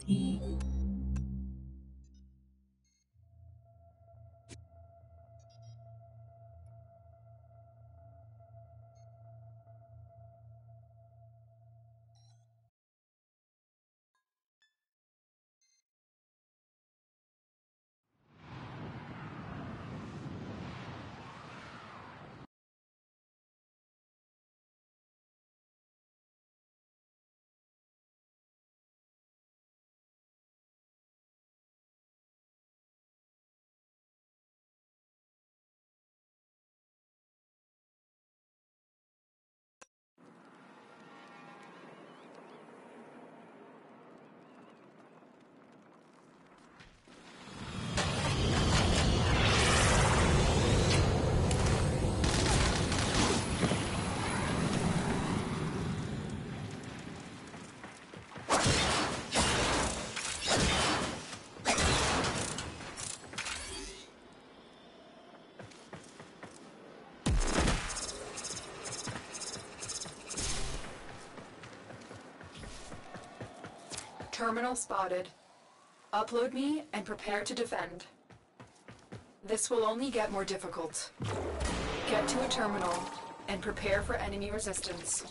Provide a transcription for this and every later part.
Terminal spotted. Upload me and prepare to defend. This will only get more difficult. Get to a terminal and prepare for enemy resistance.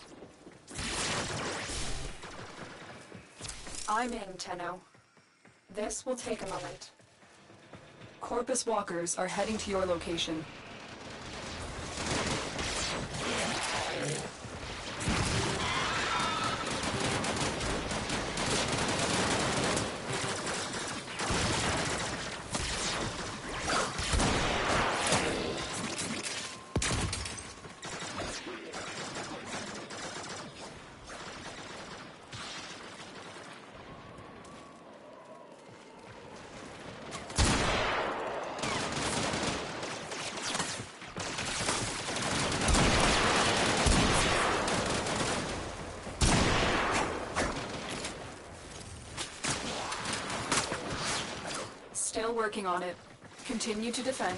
I'm in, Tenno. This will take a moment. Corpus walkers are heading to your location. Still working on it. Continue to defend.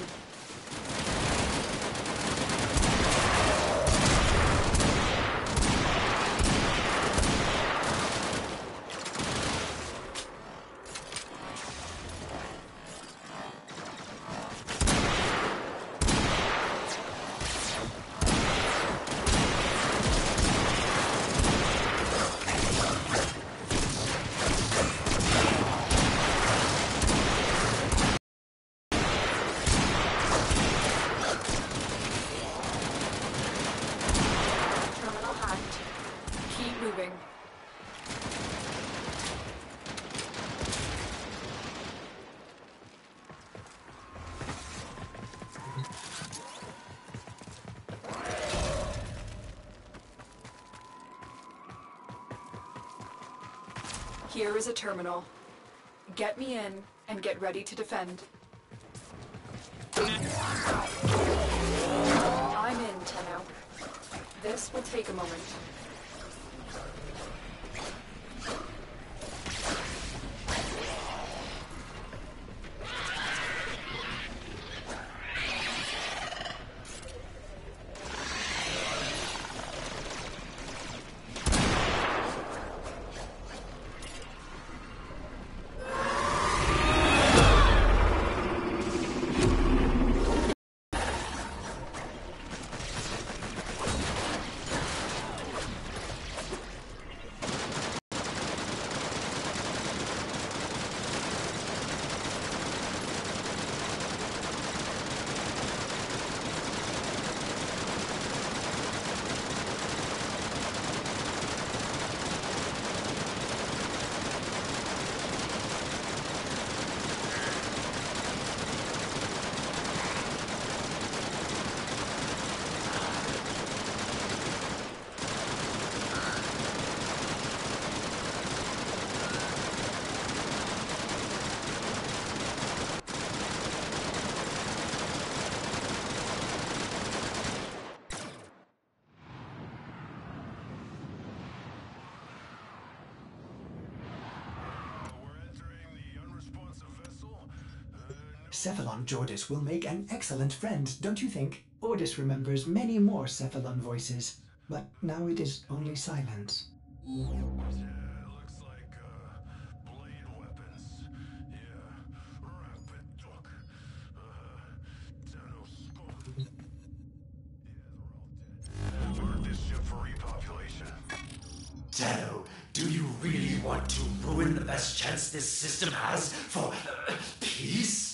Here is a terminal. Get me in and get ready to defend. I'm in, Tenno. This will take a moment. Cephalon Jordis will make an excellent friend, don't you think? Ordis remembers many more Cephalon voices, but now it is only silence. Yeah, looks like Blade Tenno, do you really want to ruin the best chance this system has for peace?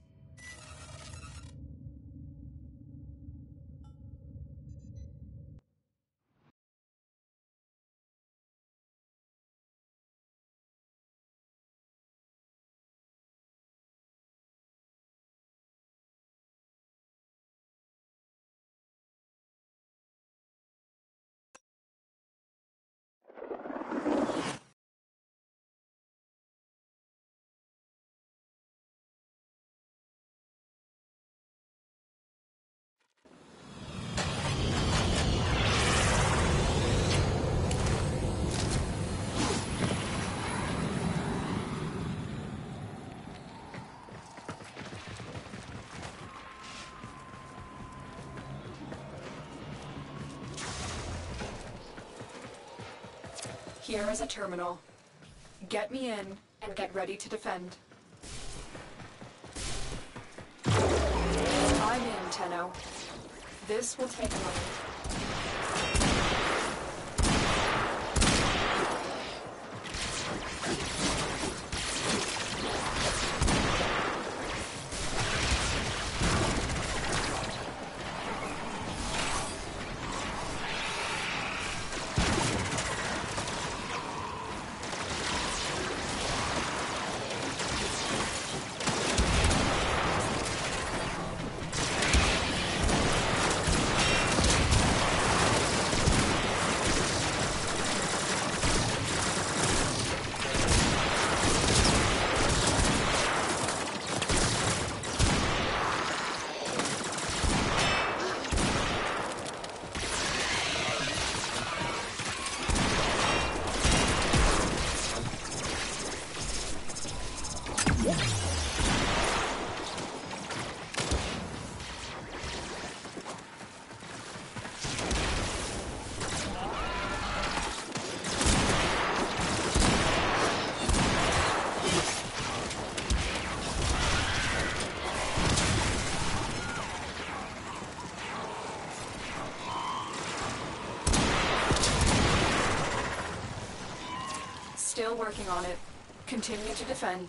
Here is a terminal. Get me in and get ready to defend. I'm in, Tenno. This will take a moment. Still working on it. Continue to defend.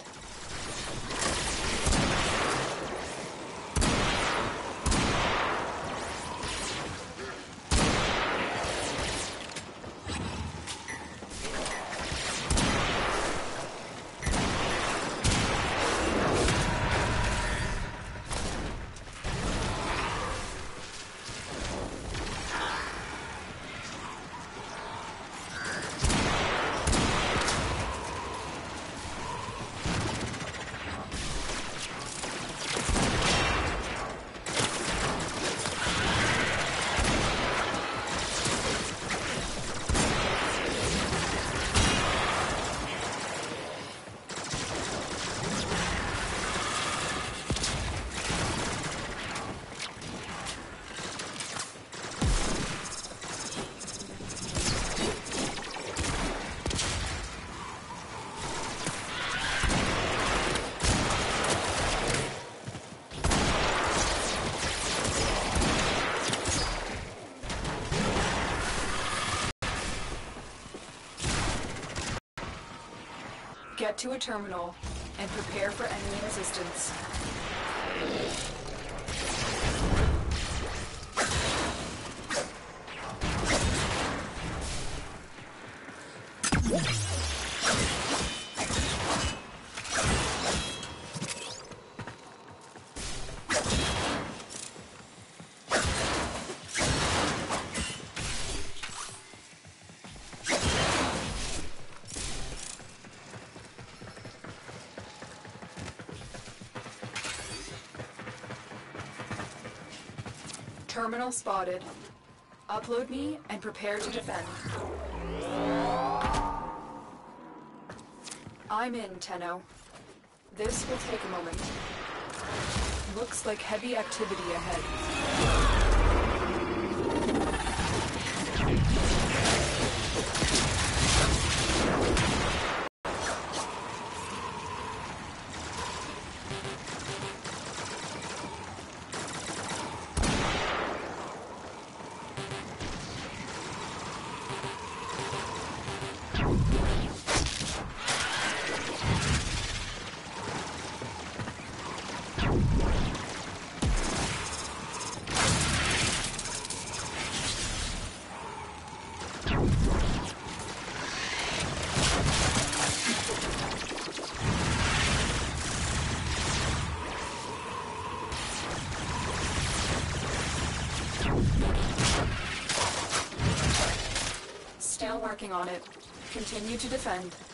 Get to a terminal and prepare for enemy resistance. Terminal spotted. Upload me and prepare to defend. I'm in, Tenno. This will take a moment. Looks like heavy activity ahead. working on it. Continue to defend.